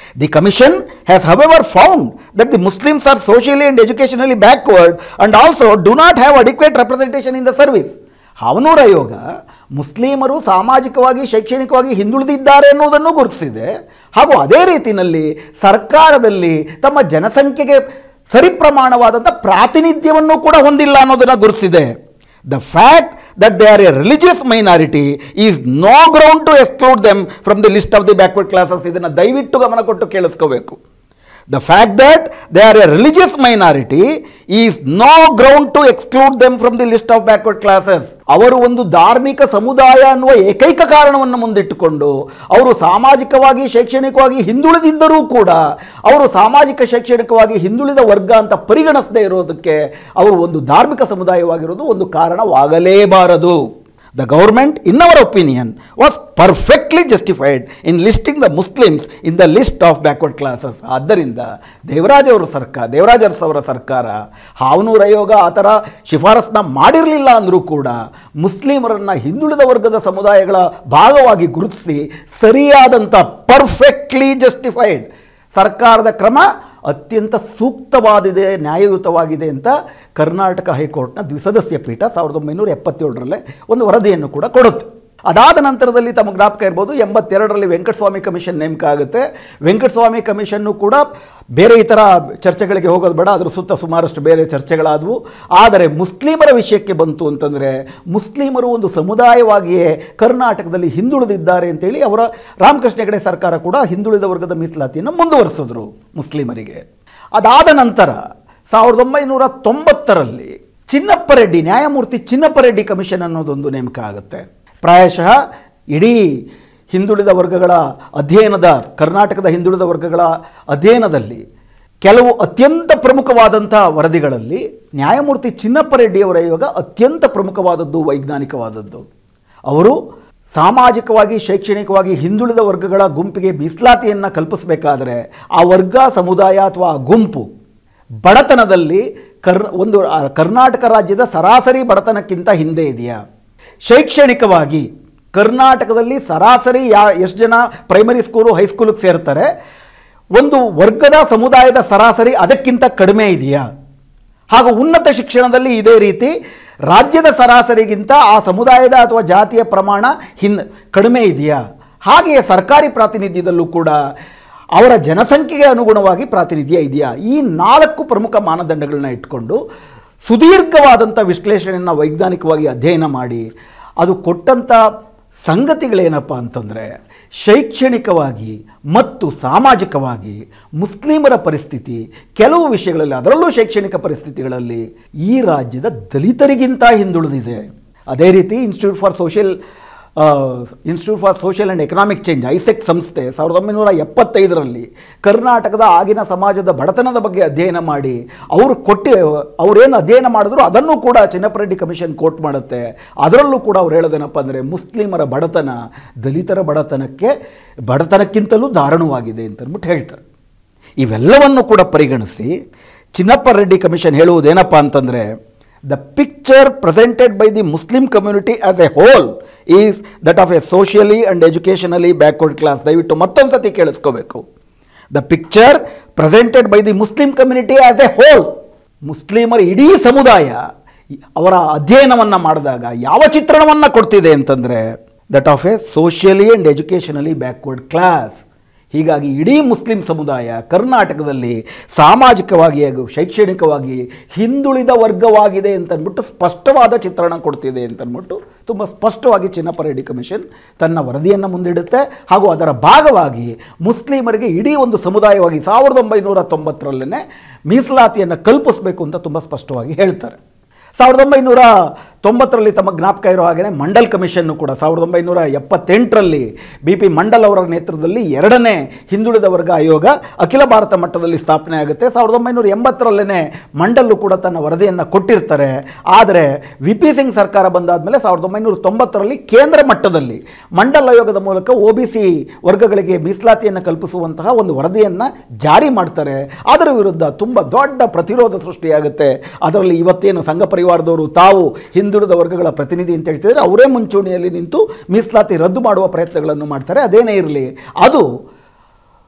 The commission has however found that the Muslims are socially and educationally backward and also do not have adequate representation in the service. Havanur ಆಯೋಗ ಮುಸ್ಲಿಮರು ಸಾಮಾಜಿಕವಾಗಿ ಶೈಕ್ಷಣಿಕವಾಗಿ ಹಿಂದುಳಿದಿದ್ದಾರೆ ಎನ್ನುವುದನ್ನು ಗುರುತಿಸಿದೆ. ಹಾಗೂ ಅದೇ ರೀತಿಯಲ್ಲಿ ಸರ್ಕಾರದಲ್ಲಿ ತಮ್ಮ ಜನಸಂಖ್ಯೆಗೆ ಸರಿಪ್ರಮಾಣವಾದಂಥ ಪ್ರಾತಿನಿಧ್ಯವನ್ನು ಕೂಡ ಹೊಂದಿಲ್ಲ ಅನ್ನೋದನ್ನು ಗುರುತಿಸಿದೆ. The fact that they are a religious minority is no ground to exclude them from the list of the backward classes. ಇದನ್ನು ದಯವಿಟ್ಟು ಗಮನ ಕೊಟ್ಟು ಕೇಳಿಸ್ಕೋಬೇಕು. The fact that they are a religious minority is no ground to exclude them from the list of backward classes. ಅವರು ಒಂದು ಧಾರ್ಮಿಕ ಸಮುದಾಯ ಅನ್ನುವ ಏಕೈಕ ಕಾರಣವನ್ನು ಮುಂದಿಟ್ಟುಕೊಂಡು ಅವರು ಸಾಮಾಜಿಕವಾಗಿ ಶೈಕ್ಷಣಿಕವಾಗಿ ಹಿಂದುಳಿದಿದ್ದರೂ ಕೂಡ ಅವರು ಸಾಮಾಜಿಕ ಶೈಕ್ಷಣಿಕವಾಗಿ ಹಿಂದುಳಿದ ವರ್ಗ ಅಂತ ಪರಿಗಣಿಸದೇ ಇರೋದಕ್ಕೆ ಅವರು ಒಂದು ಧಾರ್ಮಿಕ ಸಮುದಾಯವಾಗಿರೋದು ಒಂದು ಕಾರಣವಾಗಲೇಬಾರದು. The government, in our opinion, was perfectly justified in listing the Muslims in the list of backward classes. ಆದ್ದರಿಂದ ದೇವರಾಜ್ ಅವರ ಸರ್ಕಾರ ದೇವರಾಜ್ ಅರಸ್ ಅವರ ಸರ್ಕಾರ ಹಾವನೂರು ಆಯೋಗ ಆ ಥರ ಶಿಫಾರಸನ್ನ ಮಾಡಿರಲಿಲ್ಲ ಅಂದರೂ ಕೂಡ ಮುಸ್ಲಿಮರನ್ನು ಹಿಂದುಳಿದ ವರ್ಗದ ಸಮುದಾಯಗಳ ಭಾಗವಾಗಿ ಗುರುತಿಸಿ ಸರಿಯಾದಂಥ ಪರ್ಫೆಕ್ಟ್ಲಿ ಜಸ್ಟಿಫೈಡ್ ಸರ್ಕಾರದ ಕ್ರಮ ಅತ್ಯಂತ ಸೂಕ್ತವಾದಿದೆ, ನ್ಯಾಯಯುತವಾಗಿದೆ ಅಂತ ಕರ್ನಾಟಕ ಹೈಕೋರ್ಟ್ನ ದ್ವಿಸದಸ್ಯ ಪೀಠ ಸಾವಿರದ ಒಂಬೈನೂರ ಎಪ್ಪತ್ತೇಳರಲ್ಲೇ ಒಂದು ವರದಿಯನ್ನು ಕೂಡ ಕೊಡುತ್ತೆ. ಅದಾದ ನಂತರದಲ್ಲಿ ತಮಗೆ ಜ್ಞಾಪಕ ಇರ್ಬೋದು, ಎಂಬತ್ತೆರಡರಲ್ಲಿ ವೆಂಕಟಸ್ವಾಮಿ ಕಮಿಷನ್ ನೇಮಕ ಆಗುತ್ತೆ. ವೆಂಕಟಸ್ವಾಮಿ ಕಮಿಷನ್ನು ಕೂಡ ಬೇರೆ ಈ ಥರ ಚರ್ಚೆಗಳಿಗೆ ಹೋಗೋದು ಬೇಡ, ಅದರ ಸುತ್ತ ಸುಮಾರಷ್ಟು ಬೇರೆ ಚರ್ಚೆಗಳಾದವು. ಆದರೆ ಮುಸ್ಲಿಮರ ವಿಷಯಕ್ಕೆ ಬಂತು ಅಂತಂದರೆ ಮುಸ್ಲಿಮರು ಒಂದು ಸಮುದಾಯವಾಗಿಯೇ ಕರ್ನಾಟಕದಲ್ಲಿ ಹಿಂದುಳಿದಿದ್ದಾರೆ ಅಂತೇಳಿ ಅವರ ರಾಮಕೃಷ್ಣ ಹೆಗಡೆ ಸರ್ಕಾರ ಕೂಡ ಹಿಂದುಳಿದ ವರ್ಗದ ಮೀಸಲಾತಿಯನ್ನು ಮುಂದುವರಿಸಿದ್ರು ಮುಸ್ಲಿಮರಿಗೆ. ಅದಾದ ನಂತರ ಸಾವಿರದ ಒಂಬೈನೂರ ತೊಂಬತ್ತರಲ್ಲಿ ಚಿನ್ನಪ್ಪ ರೆಡ್ಡಿ ನ್ಯಾಯಮೂರ್ತಿ ಚಿನ್ನಪ್ಪ ರೆಡ್ಡಿ ಕಮಿಷನ್ ಅನ್ನೋದೊಂದು ನೇಮಕ ಆಗುತ್ತೆ. ಪ್ರಾಯಶಃ ಇಡೀ ಹಿಂದುಳಿದ ವರ್ಗಗಳ ಅಧ್ಯಯನದ ಕರ್ನಾಟಕದ ಹಿಂದುಳಿದ ವರ್ಗಗಳ ಅಧ್ಯಯನದಲ್ಲಿ ಕೆಲವು ಅತ್ಯಂತ ಪ್ರಮುಖವಾದಂಥ ವರದಿಗಳಲ್ಲಿ ನ್ಯಾಯಮೂರ್ತಿ ಚಿನ್ನಪ್ಪ ರೆಡ್ಡಿಯವರ ಆಯೋಗ ಅತ್ಯಂತ ಪ್ರಮುಖವಾದದ್ದು, ವೈಜ್ಞಾನಿಕವಾದದ್ದು. ಅವರು ಸಾಮಾಜಿಕವಾಗಿ ಶೈಕ್ಷಣಿಕವಾಗಿ ಹಿಂದುಳಿದ ವರ್ಗಗಳ ಗುಂಪಿಗೆ ಮೀಸಲಾತಿಯನ್ನು ಕಲ್ಪಿಸಬೇಕಾದರೆ ಆ ವರ್ಗ ಸಮುದಾಯ ಅಥವಾ ಗುಂಪು ಬಡತನದಲ್ಲಿ ಕರ್ ಒಂದು ಕರ್ನಾಟಕ ರಾಜ್ಯದ ಸರಾಸರಿ ಬಡತನಕ್ಕಿಂತ ಹಿಂದೆ ಇದೆಯಾ, ಶೈಕ್ಷಣಿಕವಾಗಿ ಕರ್ನಾಟಕದಲ್ಲಿ ಸರಾಸರಿ ಯಾ ಎಷ್ಟು ಜನ ಪ್ರೈಮರಿ ಸ್ಕೂಲು ಹೈಸ್ಕೂಲಿಗೆ ಸೇರ್ತಾರೆ, ಒಂದು ವರ್ಗದ ಸಮುದಾಯದ ಸರಾಸರಿ ಅದಕ್ಕಿಂತ ಕಡಿಮೆ ಇದೆಯಾ, ಹಾಗೂ ಉನ್ನತ ಶಿಕ್ಷಣದಲ್ಲಿ ಇದೇ ರೀತಿ ರಾಜ್ಯದ ಸರಾಸರಿಗಿಂತ ಆ ಸಮುದಾಯದ ಅಥವಾ ಜಾತಿಯ ಪ್ರಮಾಣ ಹಿನ್ ಕಡಿಮೆ ಇದೆಯಾ, ಹಾಗೆಯೇ ಸರ್ಕಾರಿ ಪ್ರಾತಿನಿಧ್ಯದಲ್ಲೂ ಕೂಡ ಅವರ ಜನಸಂಖ್ಯೆಗೆ ಅನುಗುಣವಾಗಿ ಪ್ರಾತಿನಿಧ್ಯ ಇದೆಯಾ, ಈ ನಾಲ್ಕು ಪ್ರಮುಖ ಮಾನದಂಡಗಳನ್ನ ಇಟ್ಕೊಂಡು ಸುದೀರ್ಘವಾದಂಥ ವಿಶ್ಲೇಷಣೆಯನ್ನು ವೈಜ್ಞಾನಿಕವಾಗಿ ಅಧ್ಯಯನ ಮಾಡಿ ಅದು ಕೊಟ್ಟಂಥ ಸಂಗತಿಗಳೇನಪ್ಪ ಅಂತಂದರೆ ಶೈಕ್ಷಣಿಕವಾಗಿ ಮತ್ತು ಸಾಮಾಜಿಕವಾಗಿ ಮುಸ್ಲಿಮರ ಪರಿಸ್ಥಿತಿ ಕೆಲವು ವಿಷಯಗಳಲ್ಲಿ, ಅದರಲ್ಲೂ ಶೈಕ್ಷಣಿಕ ಪರಿಸ್ಥಿತಿಗಳಲ್ಲಿ ಈ ರಾಜ್ಯದ ದಲಿತರಿಗಿಂತ ಹಿಂದುಳಿದಿದೆ. ಅದೇ ರೀತಿ institute for social institute for social and economic change ISEC ಸಂಸ್ಥೆ ಸಾವಿರದ ಒಂಬೈನೂರ ಎಪ್ಪತ್ತೈದರಲ್ಲಿ ಕರ್ನಾಟಕದ ಆಗಿನ ಸಮಾಜದ ಬಡತನದ ಬಗ್ಗೆ ಅಧ್ಯಯನ ಮಾಡಿ ಅವರು ಕೊಟ್ಟು ಅವರೇನು ಅಧ್ಯಯನ ಮಾಡಿದ್ರು ಅದನ್ನು ಕೂಡ ಚಿನ್ನಪ್ಪ ರೆಡ್ಡಿ ಕಮಿಷನ್ ಕೋಟ್ ಮಾಡುತ್ತೆ. ಅದರಲ್ಲೂ ಕೂಡ ಅವ್ರು ಹೇಳೋದೇನಪ್ಪ ಅಂದರೆ ಮುಸ್ಲಿಮರ ಬಡತನ ದಲಿತರ ಬಡತನಕ್ಕೆ ಬಡತನಕ್ಕಿಂತಲೂ ದಾರುಣವಾಗಿದೆ ಅಂತ ಅಂದ್ಬಿಟ್ಟು ಹೇಳ್ತಾರೆ. ಇವೆಲ್ಲವನ್ನು ಕೂಡ ಪರಿಗಣಿಸಿ ಚಿನ್ನಪ್ಪ ರೆಡ್ಡಿ ಕಮಿಷನ್ ಹೇಳುವುದೇನಪ್ಪ ಅಂತಂದರೆ the picture presented by the Muslim community as a whole is that of a socially and educationally backward class. ದಯವಿಟ್ಟು ಮತ್ತೊಂದು ಸತಿ ಕೇಳಿಸ್ಕೋಬೇಕು. The picture presented by the Muslim community as a whole, ಮುಸ್ಲಿಮರ ಇಡೀ ಸಮುದಾಯ ಅವರ ಅಧ್ಯಯನವನ್ನು ಮಾಡಿದಾಗ ಯಾವ ಚಿತ್ರಣವನ್ನು ಕೊಡ್ತಿದೆ ಅಂತಂದರೆ that of a socially and educationally backward class. ಹೀಗಾಗಿ ಇಡೀ ಮುಸ್ಲಿಂ ಸಮುದಾಯ ಕರ್ನಾಟಕದಲ್ಲಿ ಸಾಮಾಜಿಕವಾಗಿ ಹಾಗೂ ಶೈಕ್ಷಣಿಕವಾಗಿ ಹಿಂದುಳಿದ ವರ್ಗವಾಗಿದೆ ಅಂತಂದ್ಬಿಟ್ಟು ಸ್ಪಷ್ಟವಾದ ಚಿತ್ರಣ ಕೊಡ್ತಿದೆ ಅಂತಂದ್ಬಿಟ್ಟು ತುಂಬ ಸ್ಪಷ್ಟವಾಗಿ ಚಿನ್ನಪ್ಪ ರೆಡ್ಡಿ ಕಮಿಷನ್ ತನ್ನ ವರದಿಯನ್ನು ಮುಂದಿಡುತ್ತೆ. ಹಾಗೂ ಅದರ ಭಾಗವಾಗಿ ಮುಸ್ಲಿಮರಿಗೆ ಇಡೀ ಒಂದು ಸಮುದಾಯವಾಗಿ ಸಾವಿರದ ಒಂಬೈನೂರ ತೊಂಬತ್ತರಲ್ಲೇ ಮೀಸಲಾತಿಯನ್ನು ಕಲ್ಪಿಸಬೇಕು ಅಂತ ತುಂಬ ಸ್ಪಷ್ಟವಾಗಿ ಹೇಳ್ತಾರೆ. ಸಾವಿರದ ಒಂಬೈನೂರ ತೊಂಬತ್ತರಲ್ಲಿ ತಮ್ಮ ಜ್ಞಾಪಕ ಇರೋ ಹಾಗೆಯೇ ಮಂಡಲ್ ಕಮಿಷನ್ನು ಕೂಡ ಸಾವಿರದ ಒಂಬೈನೂರ ಎಪ್ಪತ್ತೆಂಟರಲ್ಲಿ ಬಿ ಪಿ ಮಂಡಲ್ ಅವರ ನೇತೃತ್ವದಲ್ಲಿ ಎರಡನೇ ಹಿಂದುಳಿದ ವರ್ಗ ಆಯೋಗ ಅಖಿಲ ಭಾರತ ಮಟ್ಟದಲ್ಲಿ ಸ್ಥಾಪನೆ ಆಗುತ್ತೆ. ಸಾವಿರದ ಒಂಬೈನೂರ ಎಂಬತ್ತರಲ್ಲೇ ಮಂಡಲ್ಲು ಕೂಡ ತನ್ನ ವರದಿಯನ್ನು ಕೊಟ್ಟಿರ್ತಾರೆ. ಆದರೆ ವಿ ಪಿ ಸಿಂಗ್ ಸರ್ಕಾರ ಬಂದಾದ ಮೇಲೆ ಸಾವಿರದ ಒಂಬೈನೂರ ತೊಂಬತ್ತರಲ್ಲಿ ಕೇಂದ್ರ ಮಟ್ಟದಲ್ಲಿ ಮಂಡಲ್ ಆಯೋಗದ ಮೂಲಕ ಒ ಬಿ ಸಿ ವರ್ಗಗಳಿಗೆ ಮೀಸಲಾತಿಯನ್ನು ಕಲ್ಪಿಸುವಂತಹ ಒಂದು ವರದಿಯನ್ನು ಜಾರಿ ಮಾಡ್ತಾರೆ. ಅದರ ವಿರುದ್ಧ ತುಂಬ ದೊಡ್ಡ ಪ್ರತಿರೋಧ ಸೃಷ್ಟಿಯಾಗುತ್ತೆ. ಅದರಲ್ಲಿ ಇವತ್ತೇನು ಸಂಘ ಪರಿವಾರದವರು ತಾವು ಹಿಂದುಳಿದ ವರ್ಗಗಳ ಪ್ರತಿನಿಧಿ ಅಂತ ಹೇಳ್ತಿದ್ದಾರೆ, ಅವರೇ ಮುಂಚೂಣಿಯಲ್ಲಿ ನಿಂತು ಮೀಸಲಾತಿ ರದ್ದು ಮಾಡುವ ಪ್ರಯತ್ನಗಳನ್ನು ಮಾಡ್ತಾರೆ. ಅದೇನೇ ಇರಲಿ, ಅದು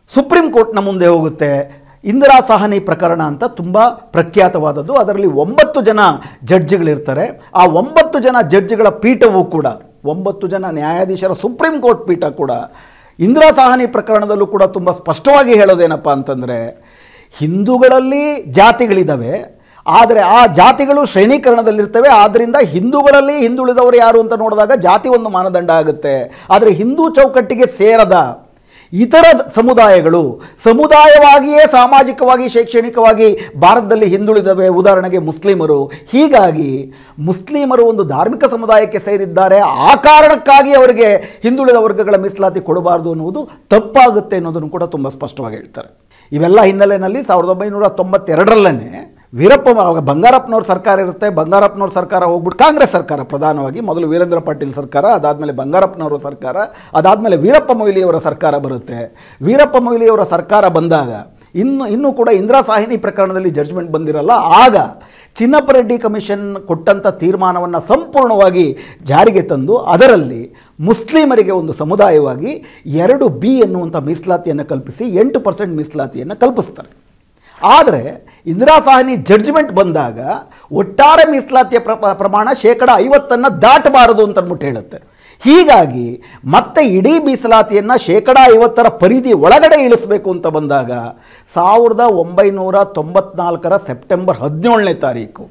ಸುಪ್ರೀಂ ಕೋರ್ಟ್ನ ಮುಂದೆ ಹೋಗುತ್ತೆ. ಇಂದಿರಾ ಸಾಹ್ನಿ ಪ್ರಕರಣ ಅಂತ ತುಂಬ ಪ್ರಖ್ಯಾತವಾದದ್ದು. ಅದರಲ್ಲಿ ಒಂಬತ್ತು ಜನ ಜಡ್ಜಿಗಳಿರ್ತಾರೆ. ಆ ಒಂಬತ್ತು ಜನ ಜಡ್ಜಿಗಳ ಪೀಠವೂ ಕೂಡ, ಒಂಬತ್ತು ಜನ ನ್ಯಾಯಾಧೀಶರ ಸುಪ್ರೀಂ ಕೋರ್ಟ್ ಪೀಠ ಕೂಡ ಇಂದಿರಾ ಸಾಹ್ನಿ ಪ್ರಕರಣದಲ್ಲೂ ಕೂಡ ತುಂಬ ಸ್ಪಷ್ಟವಾಗಿ ಹೇಳೋದೇನಪ್ಪ ಅಂತಂದರೆ, ಹಿಂದೂಗಳಲ್ಲಿ ಜಾತಿಗಳಿದ್ದಾವೆ, ಆದರೆ ಆ ಜಾತಿಗಳು ಶ್ರೇಣೀಕರಣದಲ್ಲಿರ್ತವೆ. ಆದ್ದರಿಂದ ಹಿಂದೂಗಳಲ್ಲಿ ಹಿಂದುಳಿದವರು ಯಾರು ಅಂತ ನೋಡಿದಾಗ ಜಾತಿ ಒಂದು ಮಾನದಂಡ ಆಗುತ್ತೆ. ಆದರೆ ಹಿಂದೂ ಚೌಕಟ್ಟಿಗೆ ಸೇರದ ಇತರ ಸಮುದಾಯಗಳು ಸಮುದಾಯವಾಗಿಯೇ ಸಾಮಾಜಿಕವಾಗಿ ಶೈಕ್ಷಣಿಕವಾಗಿ ಭಾರತದಲ್ಲಿ ಹಿಂದುಳಿದವೆ. ಉದಾಹರಣೆಗೆ ಮುಸ್ಲಿಮರು. ಹೀಗಾಗಿ ಮುಸ್ಲಿಮರು ಒಂದು ಧಾರ್ಮಿಕ ಸಮುದಾಯಕ್ಕೆ ಸೇರಿದ್ದಾರೆ, ಆ ಕಾರಣಕ್ಕಾಗಿ ಅವರಿಗೆ ಹಿಂದುಳಿದ ವರ್ಗಗಳ ಮೀಸಲಾತಿ ಕೊಡಬಾರ್ದು ಅನ್ನುವುದು ತಪ್ಪಾಗುತ್ತೆ ಅನ್ನೋದನ್ನು ಕೂಡ ತುಂಬ ಸ್ಪಷ್ಟವಾಗಿ ಹೇಳ್ತಾರೆ. ಇವೆಲ್ಲ ಹಿನ್ನೆಲೆಯಲ್ಲಿ ಸಾವಿರದ ಒಂಬೈನೂರ ತೊಂಬತ್ತೆರಡರಲ್ಲೇ ವೀರಪ್ಪ, ಬಂಗಾರಪ್ಪನವ್ರ ಸರ್ಕಾರ ಇರುತ್ತೆ. ಬಂಗಾರಪ್ಪನವ್ರ ಸರ್ಕಾರ ಹೋಗ್ಬಿಟ್ಟು ಕಾಂಗ್ರೆಸ್ ಸರ್ಕಾರ, ಪ್ರಧಾನವಾಗಿ ಮೊದಲು ವೀರೇಂದ್ರ ಪಾಟೀಲ್ ಸರ್ಕಾರ, ಅದಾದಮೇಲೆ ಬಂಗಾರಪ್ಪನವರ ಸರ್ಕಾರ, ಅದಾದಮೇಲೆ ವೀರಪ್ಪ ಮೊಯ್ಲಿಯವರ ಸರ್ಕಾರ ಬರುತ್ತೆ. ವೀರಪ್ಪ ಮೊಯ್ಲಿಯವರ ಸರ್ಕಾರ ಬಂದಾಗ ಇನ್ನು ಇನ್ನೂ ಕೂಡ ಇಂದಿರಾ ಸಾಹ್ನಿ ಪ್ರಕರಣದಲ್ಲಿ ಜಡ್ಜ್ಮೆಂಟ್ ಬಂದಿರಲ್ಲ. ಆಗ ಚಿನ್ನಪ್ಪ ರೆಡ್ಡಿ ಕಮಿಷನ್ ಕೊಟ್ಟಂಥ ತೀರ್ಮಾನವನ್ನು ಸಂಪೂರ್ಣವಾಗಿ ಜಾರಿಗೆ ತಂದು ಅದರಲ್ಲಿ ಮುಸ್ಲಿಮರಿಗೆ ಒಂದು ಸಮುದಾಯವಾಗಿ ಎರಡು ಬಿ ಎನ್ನುವಂಥ ಮೀಸಲಾತಿಯನ್ನು ಕಲ್ಪಿಸಿ ಎಂಟು ಪರ್ಸೆಂಟ್ ಮೀಸಲಾತಿಯನ್ನು ಕಲ್ಪಿಸ್ತಾರೆ. ಆದರೆ ಇಂದಿರಾ ಸಾಹ್ನಿ ಜಡ್ಜ್ಮೆಂಟ್ ಬಂದಾಗ ಒಟ್ಟಾರೆ ಮೀಸಲಾತಿಯ ಪ್ರಮಾಣ ಶೇಕಡ ಐವತ್ತನ್ನು ದಾಟಬಾರದು ಅಂತ ಅಂದ್ಬಿಟ್ಟು ಹೇಳುತ್ತೆ. ಹೀಗಾಗಿ ಮತ್ತೆ ಇಡೀ ಮೀಸಲಾತಿಯನ್ನು ಶೇಕಡ ಐವತ್ತರ ಪರಿಧಿ ಒಳಗಡೆ ಇಳಿಸಬೇಕು ಅಂತ ಬಂದಾಗ ಸಾವಿರದ ಒಂಬೈನೂರ ತೊಂಬತ್ನಾಲ್ಕರ ಸೆಪ್ಟೆಂಬರ್ ಹದಿನೇಳನೇ ತಾರೀಕು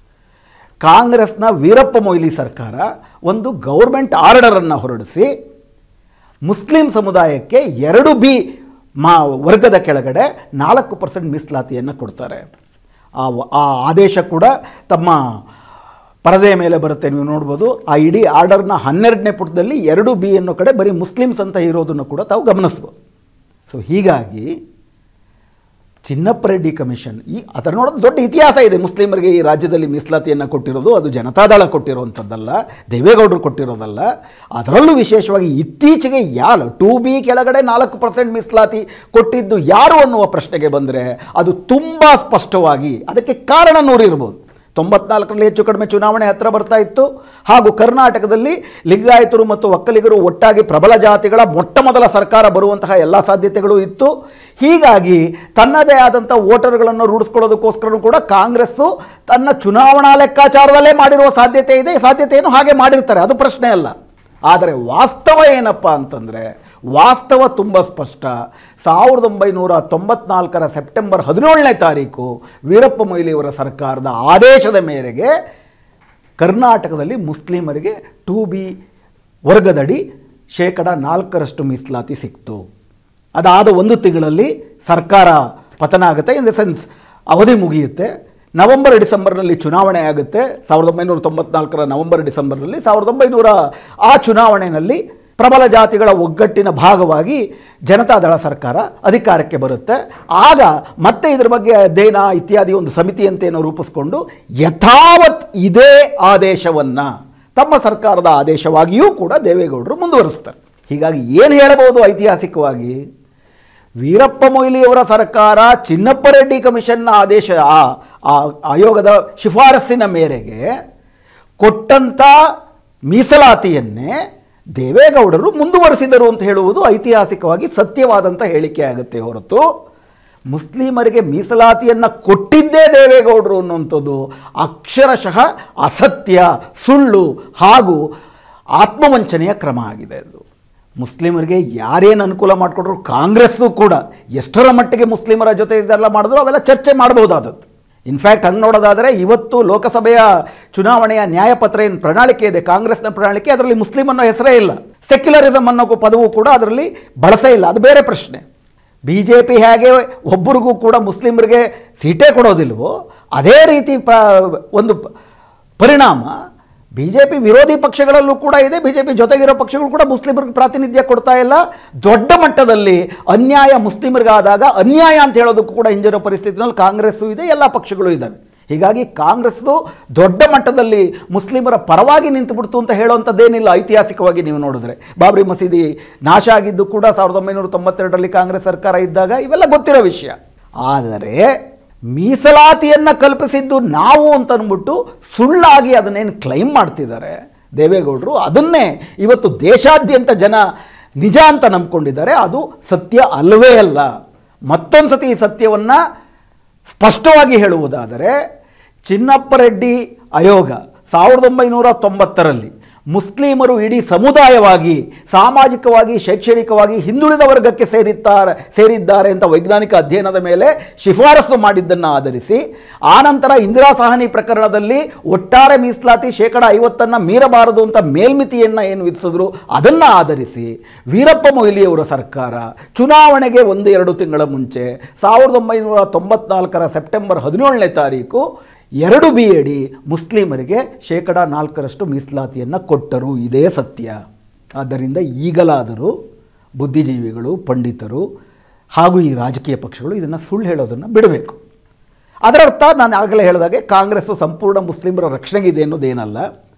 ಕಾಂಗ್ರೆಸ್ನ ವೀರಪ್ಪ ಮೊಯ್ಲಿ ಸರ್ಕಾರ ಒಂದು ಗೌರ್ಮೆಂಟ್ ಆರ್ಡರನ್ನು ಹೊರಡಿಸಿ ಮುಸ್ಲಿಂ ಸಮುದಾಯಕ್ಕೆ ಎರಡು ಬಿ ಮಾ ವರ್ಗದ ಕೆಳಗಡೆ ನಾಲ್ಕು ಪರ್ಸೆಂಟ್ ಮೀಸಲಾತಿಯನ್ನು ಕೊಡ್ತಾರೆ. ಆ ಆ ಆದೇಶ ಕೂಡ ತಮ್ಮ ಪರದೆಯ ಮೇಲೆ ಬರುತ್ತೆ, ನೀವು ನೋಡ್ಬೋದು. ಆ ಇಡೀ ಆರ್ಡರ್ನ ಹನ್ನೆರಡನೇ ಪುಟದಲ್ಲಿ ಎರಡು ಬಿ ಅನ್ನೋ ಕಡೆ ಬರೀ ಮುಸ್ಲಿಮ್ಸ್ ಅಂತ ಇರೋದನ್ನು ಕೂಡ ತಾವು ಗಮನಿಸ್ಬೋದು. ಸೊ ಹೀಗಾಗಿ ಚಿನ್ನಪ್ಪ ರೆಡ್ಡಿ ಕಮಿಷನ್ ಈ ಅದರ ನೋಡೋದು ದೊಡ್ಡ ಇತಿಹಾಸ ಇದೆ. ಮುಸ್ಲಿಮರಿಗೆ ಈ ರಾಜ್ಯದಲ್ಲಿ ಮೀಸಲಾತಿಯನ್ನು ಕೊಟ್ಟಿರೋದು ಅದು ಜನತಾದಳ ಕೊಟ್ಟಿರುವಂಥದ್ದಲ್ಲ, ದೇವೇಗೌಡರು ಕೊಟ್ಟಿರೋದಲ್ಲ. ಅದರಲ್ಲೂ ವಿಶೇಷವಾಗಿ ಇತ್ತೀಚೆಗೆ ಯಾರು ಟು ಬಿ ಕೆಳಗಡೆ ನಾಲ್ಕು ಪರ್ಸೆಂಟ್ ಮೀಸಲಾತಿ ಕೊಟ್ಟಿದ್ದು ಯಾರು ಅನ್ನುವ ಪ್ರಶ್ನೆಗೆ ಬಂದರೆ ಅದು ತುಂಬ ಸ್ಪಷ್ಟವಾಗಿ ಅದಕ್ಕೆ ಕಾರಣ ನೂರಿರ್ಬೋದು. ತೊಂಬತ್ನಾಲ್ಕರಲ್ಲಿ ಹೆಚ್ಚು ಕಡಿಮೆ ಚುನಾವಣೆ ಹತ್ತಿರ ಬರ್ತಾ ಇತ್ತು. ಹಾಗೂ ಕರ್ನಾಟಕದಲ್ಲಿ ಲಿಂಗಾಯತರು ಮತ್ತು ಒಕ್ಕಲಿಗರು ಒಟ್ಟಾಗಿ ಪ್ರಬಲ ಜಾತಿಗಳ ಮೊಟ್ಟ ಮೊದಲ ಸರ್ಕಾರ ಬರುವಂತಹ ಎಲ್ಲ ಸಾಧ್ಯತೆಗಳು ಇತ್ತು. ಹೀಗಾಗಿ ತನ್ನದೇ ಆದಂಥ ವೋಟರ್ಗಳನ್ನು ರೂಢಿಸ್ಕೊಳ್ಳೋದಕ್ಕೋಸ್ಕರ ಕೂಡ ಕಾಂಗ್ರೆಸ್ಸು ತನ್ನ ಚುನಾವಣಾ ಲೆಕ್ಕಾಚಾರದಲ್ಲೇ ಮಾಡಿರುವ ಸಾಧ್ಯತೆ ಇದೆ. ಸಾಧ್ಯತೆಯನ್ನು ಹಾಗೆ ಮಾಡಿರ್ತಾರೆ, ಅದು ಪ್ರಶ್ನೆ ಅಲ್ಲ. ಆದರೆ ವಾಸ್ತವ ಏನಪ್ಪ ಅಂತಂದರೆ ವಾಸ್ತವ ತುಂಬ ಸ್ಪಷ್ಟ. ಸಾವಿರದ ಒಂಬೈನೂರ ತೊಂಬತ್ನಾಲ್ಕರ ಸೆಪ್ಟೆಂಬರ್ ಹದಿನೇಳನೇ ತಾರೀಕು ವೀರಪ್ಪ ಮೊಯ್ಲಿಯವರ ಸರ್ಕಾರದ ಆದೇಶದ ಮೇರೆಗೆ ಕರ್ನಾಟಕದಲ್ಲಿ ಮುಸ್ಲಿಮರಿಗೆ ಟು ಬಿ ವರ್ಗದಡಿ ಶೇಕಡ ನಾಲ್ಕರಷ್ಟು ಮೀಸಲಾತಿ ಸಿಕ್ತು. ಅದಾದ ಒಂದು ತಿಂಗಳಲ್ಲಿ ಸರ್ಕಾರ ಪತನ ಆಗುತ್ತೆ, ಇನ್ ದ ಸೆನ್ಸ್ ಅವಧಿ ಮುಗಿಯುತ್ತೆ. ನವೆಂಬರ್ ಡಿಸೆಂಬರ್ನಲ್ಲಿ ಚುನಾವಣೆ ಆಗುತ್ತೆ. ಸಾವಿರದ ಒಂಬೈನೂರ ತೊಂಬತ್ನಾಲ್ಕರ ನವೆಂಬರ್ ಡಿಸೆಂಬರ್ನಲ್ಲಿ ಸಾವಿರದ ಒಂಬೈನೂರ ಆ ಚುನಾವಣೆಯಲ್ಲಿ ಪ್ರಬಲ ಜಾತಿಗಳ ಒಗ್ಗಟ್ಟಿನ ಭಾಗವಾಗಿ ಜನತಾದಳ ಸರ್ಕಾರ ಅಧಿಕಾರಕ್ಕೆ ಬರುತ್ತೆ. ಆಗ ಮತ್ತೆ ಇದರ ಬಗ್ಗೆ ಅಧ್ಯಯನ ಇತ್ಯಾದಿ ಒಂದು ಸಮಿತಿಯಂತೇನೋ ರೂಪಿಸ್ಕೊಂಡು ಯಥಾವತ್ ಇದೇ ಆದೇಶವನ್ನು ತಮ್ಮ ಸರ್ಕಾರದ ಆದೇಶವಾಗಿಯೂ ಕೂಡ ದೇವೇಗೌಡರು ಮುಂದುವರಿಸ್ತಾರೆ. ಹೀಗಾಗಿ ಏನು ಹೇಳಬಹುದು ಐತಿಹಾಸಿಕವಾಗಿ, ವೀರಪ್ಪ ಮೊಯ್ಲಿಯವರ ಸರ್ಕಾರ ಚಿನ್ನಪ್ಪ ರೆಡ್ಡಿ ಕಮಿಷನ್ನ ಆದೇಶ ಆ ಆಯೋಗದ ಶಿಫಾರಸ್ಸಿನ ಮೇರೆಗೆ ಕೊಟ್ಟಂಥ ಮೀಸಲಾತಿಯನ್ನೇ ದೇವೇಗೌಡರು ಮುಂದುವರಿಸಿದರು ಅಂತ ಹೇಳುವುದು ಐತಿಹಾಸಿಕವಾಗಿ ಸತ್ಯವಾದಂಥ ಹೇಳಿಕೆ ಆಗುತ್ತೆ ಹೊರತು ಮುಸ್ಲಿಮರಿಗೆ ಮೀಸಲಾತಿಯನ್ನು ಕೊಟ್ಟಿದ್ದೇ ದೇವೇಗೌಡರು ಅನ್ನುವಂಥದ್ದು ಅಕ್ಷರಶಃ ಅಸತ್ಯ, ಸುಳ್ಳು ಹಾಗೂ ಆತ್ಮವಂಚನೆಯ ಕ್ರಮ ಆಗಿದೆ. ಅದು ಮುಸ್ಲಿಮರಿಗೆ ಯಾರೇನು ಅನುಕೂಲ ಮಾಡಿಕೊಟ್ರು ಕಾಂಗ್ರೆಸ್ಸು ಕೂಡ ಎಷ್ಟರ ಮಟ್ಟಿಗೆ ಮುಸ್ಲಿಮರ ಜೊತೆ ಇದೆಲ್ಲ ಮಾಡಿದ್ರು ಅವೆಲ್ಲ ಚರ್ಚೆ ಮಾಡಬಹುದಾದದ್ದು. ಇನ್ಫ್ಯಾಕ್ಟ್ ಹಂಗೆ ನೋಡೋದಾದರೆ ಇವತ್ತು ಲೋಕಸಭೆಯ ಚುನಾವಣೆಯ ನ್ಯಾಯಪತ್ರ ಏನು ಪ್ರಣಾಳಿಕೆ ಇದೆ ಕಾಂಗ್ರೆಸ್ನ ಪ್ರಣಾಳಿಕೆ, ಅದರಲ್ಲಿ ಮುಸ್ಲಿಂ ಅನ್ನೋ ಹೆಸರೇ ಇಲ್ಲ. ಸೆಕ್ಯುಲರಿಸಮ್ ಅನ್ನೋ ಪದವು ಕೂಡ ಅದರಲ್ಲಿ ಬಳಸೇ ಇಲ್ಲ, ಅದು ಬೇರೆ ಪ್ರಶ್ನೆ. ಬಿ ಜೆ ಪಿ ಹೇಗೆ ಒಬ್ಬರಿಗೂ ಕೂಡ ಮುಸ್ಲಿಮರಿಗೆ ಸೀಟೇ ಕೊಡೋದಿಲ್ವೋ ಅದೇ ರೀತಿ ಪ ಒಂದು ಪರಿಣಾಮ ಬಿ ಜೆ ಪಿ ವಿರೋಧಿ ಪಕ್ಷಗಳಲ್ಲೂ ಕೂಡ ಇದೆ. ಬಿ ಜೆ ಪಿ ಜೊತೆಗಿರೋ ಪಕ್ಷಗಳು ಕೂಡ ಮುಸ್ಲಿಮರಿಗೆ ಪ್ರಾತಿನಿಧ್ಯ ಕೊಡ್ತಾ ಇಲ್ಲ. ದೊಡ್ಡ ಮಟ್ಟದಲ್ಲಿ ಅನ್ಯಾಯ ಮುಸ್ಲಿಮರಿಗಾದಾಗ ಅನ್ಯಾಯ ಅಂತ ಹೇಳೋದಕ್ಕೂ ಕೂಡ ಹಿಂಜರೋ ಪರಿಸ್ಥಿತಿನಲ್ಲಿ ಕಾಂಗ್ರೆಸ್ಸು ಇದೆ, ಎಲ್ಲ ಪಕ್ಷಗಳು ಇದ್ದಾವೆ. ಹೀಗಾಗಿ ಕಾಂಗ್ರೆಸ್ಸು ದೊಡ್ಡ ಮಟ್ಟದಲ್ಲಿ ಮುಸ್ಲಿಮರ ಪರವಾಗಿ ನಿಂತುಬಿಡ್ತು ಅಂತ ಹೇಳುವಂಥದ್ದೇನಿಲ್ಲ. ಐತಿಹಾಸಿಕವಾಗಿ ನೀವು ನೋಡಿದ್ರೆ ಬಾಬ್ರಿ ಮಸೀದಿ ನಾಶ ಆಗಿದ್ದು ಕೂಡ ಸಾವಿರದ ಒಂಬೈನೂರ ತೊಂಬತ್ತೆರಡರಲ್ಲಿ ಕಾಂಗ್ರೆಸ್ ಸರ್ಕಾರ ಇದ್ದಾಗ, ಇವೆಲ್ಲ ಗೊತ್ತಿರೋ ವಿಷಯ. ಆದರೆ ಮೀಸಲಾತಿಯನ್ನು ಕಲ್ಪಿಸಿದ್ದು ನಾವು ಅಂತ ಅಂದ್ಬಿಟ್ಟು ಸುಳ್ಳಾಗಿ ಅದನ್ನೇನು ಕ್ಲೈಮ್ ಮಾಡ್ತಿದ್ದಾರೆ ದೇವೇಗೌಡರು, ಅದನ್ನೇ ಇವತ್ತು ದೇಶಾದ್ಯಂತ ಜನ ನಿಜ ಅಂತ ನಂಬ್ಕೊಂಡಿದ್ದಾರೆ. ಅದು ಸತ್ಯ ಅಲ್ಲವೇ ಅಲ್ಲ. ಮತ್ತೊಂದು ಸತಿ ಈ ಸತ್ಯವನ್ನು ಸ್ಪಷ್ಟವಾಗಿ ಹೇಳುವುದಾದರೆ, ಚಿನ್ನಪ್ಪರೆಡ್ಡಿ ಆಯೋಗ ಸಾವಿರದ ಒಂಬೈನೂರ ತೊಂಬತ್ತರಲ್ಲಿ ಮುಸ್ಲಿಮರು ಇಡೀ ಸಮುದಾಯವಾಗಿ ಸಾಮಾಜಿಕವಾಗಿ ಶೈಕ್ಷಣಿಕವಾಗಿ ಹಿಂದುಳಿದ ವರ್ಗಕ್ಕೆ ಸೇರಿದ್ದಾರೆ ಸೇರಿದ್ದಾರೆ ಅಂತ ವೈಜ್ಞಾನಿಕ ಅಧ್ಯಯನದ ಮೇಲೆ ಶಿಫಾರಸು ಮಾಡಿದ್ದನ್ನು ಆಧರಿಸಿ, ಆನಂತರ ಇಂದಿರಾ ಸಹಾನಿ ಪ್ರಕರಣದಲ್ಲಿ ಒಟ್ಟಾರೆ ಮೀಸಲಾತಿ ಶೇಕಡ ಐವತ್ತನ್ನು ಮೀರಬಾರದು ಅಂತ ಮೇಲ್ಮಿತಿಯನ್ನು ಏನು ವಿಧಿಸಿದ್ರು ಅದನ್ನು ಆಧರಿಸಿ ವೀರಪ್ಪ ಮೊಯ್ಲಿಯವರ ಸರ್ಕಾರ ಚುನಾವಣೆಗೆ ಒಂದು ಎರಡು ತಿಂಗಳ ಮುಂಚೆ ಸಾವಿರದ ಒಂಬೈನೂರ ತೊಂಬತ್ನಾಲ್ಕರ ಸೆಪ್ಟೆಂಬರ್ ಹದಿನೇಳನೇ ತಾರೀಕು ಎರಡು ಬಿ ಅಡಿ ಮುಸ್ಲಿಮರಿಗೆ ಶೇಕಡ ನಾಲ್ಕರಷ್ಟು ಮೀಸಲಾತಿಯನ್ನು ಕೊಟ್ಟರು. ಇದೇ ಸತ್ಯ. ಆದ್ದರಿಂದ ಈಗಲಾದರೂ ಬುದ್ಧಿಜೀವಿಗಳು, ಪಂಡಿತರು ಹಾಗೂ ಈ ರಾಜಕೀಯ ಪಕ್ಷಗಳು ಇದನ್ನು ಸುಳ್ಳು ಹೇಳೋದನ್ನು ಬಿಡಬೇಕು. ಅದರರ್ಥ ನಾನು ಆಗಲೇ ಹೇಳಿದಾಗೆ ಕಾಂಗ್ರೆಸ್ಸು ಸಂಪೂರ್ಣ ಮುಸ್ಲಿಮರ ರಕ್ಷಣೆಗಿದೆ ಅನ್ನೋದೇನಲ್ಲ.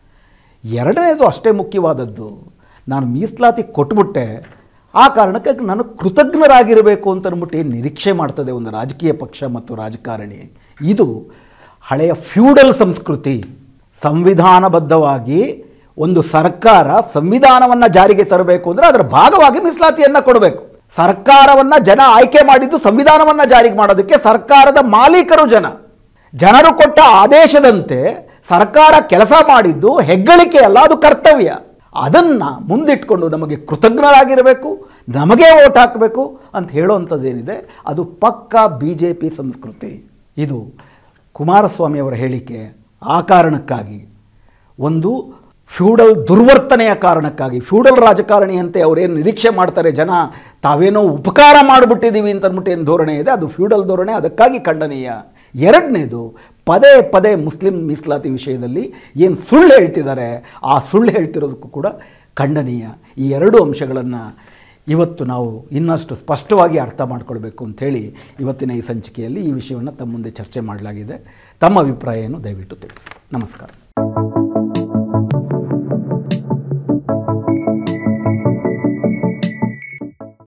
ಎರಡನೇದು ಅಷ್ಟೇ ಮುಖ್ಯವಾದದ್ದು, ನಾನು ಮೀಸಲಾತಿ ಕೊಟ್ಬಿಟ್ಟೆ, ಆ ಕಾರಣಕ್ಕೆ ನಾನು ಕೃತಜ್ಞರಾಗಿರಬೇಕು ಅಂತ ಅಂದ್ಬಿಟ್ಟು ಏನು ನಿರೀಕ್ಷೆ ಮಾಡ್ತದೆ ಒಂದು ರಾಜಕೀಯ ಪಕ್ಷ ಮತ್ತು ರಾಜಕಾರಣಿ. ಇದು ಹಳೆಯ ಫ್ಯೂಡಲ್ ಸಂಸ್ಕೃತಿ. ಸಂವಿಧಾನಬದ್ಧವಾಗಿ ಒಂದು ಸರ್ಕಾರ ಸಂವಿಧಾನವನ್ನು ಜಾರಿಗೆ ತರಬೇಕು ಅಂದರೆ ಅದರ ಭಾಗವಾಗಿ ಮೀಸಲಾತಿಯನ್ನು ಕೊಡಬೇಕು. ಸರ್ಕಾರವನ್ನು ಜನ ಆಯ್ಕೆ ಮಾಡಿದ್ದು ಸಂವಿಧಾನವನ್ನು ಜಾರಿಗೆ ಮಾಡೋದಕ್ಕೆ. ಸರ್ಕಾರದ ಮಾಲೀಕರು ಜನ. ಜನರು ಕೊಟ್ಟ ಆದೇಶದಂತೆ ಸರ್ಕಾರ ಕೆಲಸ ಮಾಡಿದ್ದು ಹೆಗ್ಗಳಿಕೆ ಅಲ್ಲ, ಅದು ಕರ್ತವ್ಯ. ಅದನ್ನು ಮುಂದಿಟ್ಕೊಂಡು ನಮಗೆ ಕೃತಜ್ಞರಾಗಿರಬೇಕು, ನಮಗೆ ಓಟ್ ಹಾಕಬೇಕು ಅಂತ ಹೇಳೋವಂಥದ್ದೇನಿದೆ ಅದು ಪಕ್ಕಾ ಬಿ ಜೆ ಪಿ ಸಂಸ್ಕೃತಿ. ಇದು ಕುಮಾರಸ್ವಾಮಿಯವರ ಹೇಳಿಕೆ ಆ ಕಾರಣಕ್ಕಾಗಿ, ಒಂದು ಫ್ಯೂಡಲ್ ದುರ್ವರ್ತನೆಯ ಕಾರಣಕ್ಕಾಗಿ, ಫ್ಯೂಡಲ್ ರಾಜಕಾರಣಿಯಂತೆ ಅವರೇನು ನಿರೀಕ್ಷೆ ಮಾಡ್ತಾರೆ ಜನ, ತಾವೇನೋ ಉಪಕಾರ ಮಾಡಿಬಿಟ್ಟಿದ್ದೀವಿ ಅಂತ ಅಂದ್ಬಿಟ್ಟು ಏನು ಧೋರಣೆ ಇದೆ ಅದು ಫ್ಯೂಡಲ್ ಧೋರಣೆ, ಅದಕ್ಕಾಗಿ ಖಂಡನೀಯ. ಎರಡನೇದು, ಪದೇ ಪದೇ ಮುಸ್ಲಿಂ ಮೀಸಲಾತಿ ವಿಷಯದಲ್ಲಿ ಏನು ಸುಳ್ಳು ಹೇಳ್ತಿದ್ದಾರೆ ಆ ಸುಳ್ಳು ಹೇಳ್ತಿರೋದಕ್ಕೂ ಕೂಡ ಖಂಡನೀಯ. ಈ ಎರಡು ಅಂಶಗಳನ್ನು ಇವತ್ತು ನಾವು ಇನ್ನಷ್ಟು ಸ್ಪಷ್ಟವಾಗಿ ಅರ್ಥ ಮಾಡ್ಕೊಳ್ಬೇಕು ಅಂಥೇಳಿ ಇವತ್ತಿನ ಈ ಸಂಚಿಕೆಯಲ್ಲಿ ಈ ವಿಷಯವನ್ನು ತಮ್ಮ ಮುಂದೆ ಚರ್ಚೆ ಮಾಡಲಾಗಿದೆ. ತಮ್ಮ ಅಭಿಪ್ರಾಯ ಏನು ದಯವಿಟ್ಟು ತಿಳಿಸಿ. ನಮಸ್ಕಾರ.